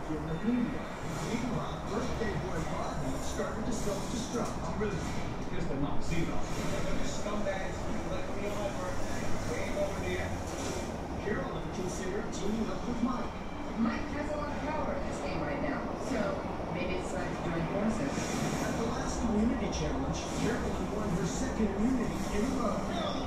in the media. Meanwhile, birthday boy Bobby started to self-destruct. I'm really pissed at Mom Zero. The scumbags left me on my birthday. Way over there. Carolyn considered teaming up with Mike. Mike has a lot of power in this game right now, so maybe it's time to join forces. At the last immunity challenge, Carolyn won her second immunity in a row.